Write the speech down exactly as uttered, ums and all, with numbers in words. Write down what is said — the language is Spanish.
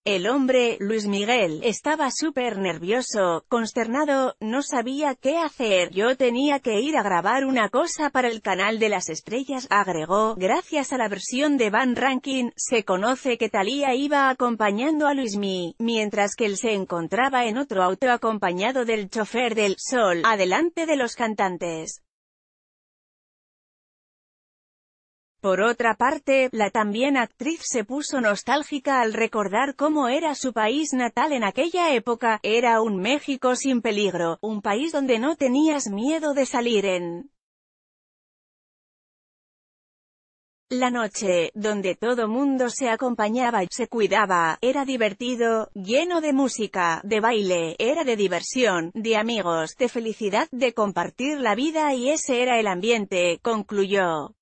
El hombre, Luis Miguel, estaba súper nervioso, consternado, no sabía qué hacer. Yo tenía que ir a grabar una cosa para el canal de las estrellas, agregó. Gracias a la versión de Van Rankin, se conoce que Thalía iba acompañando a Luismi, mientras que él se encontraba en otro auto acompañado del chofer del Sol, adelante de los cantantes. Por otra parte, la también actriz se puso nostálgica al recordar cómo era su país natal en aquella época. Era un México sin peligro, un país donde no tenías miedo de salir en la noche, donde todo mundo se acompañaba y se cuidaba. Era divertido, lleno de música, de baile, era de diversión, de amigos, de felicidad, de compartir la vida, y ese era el ambiente, concluyó.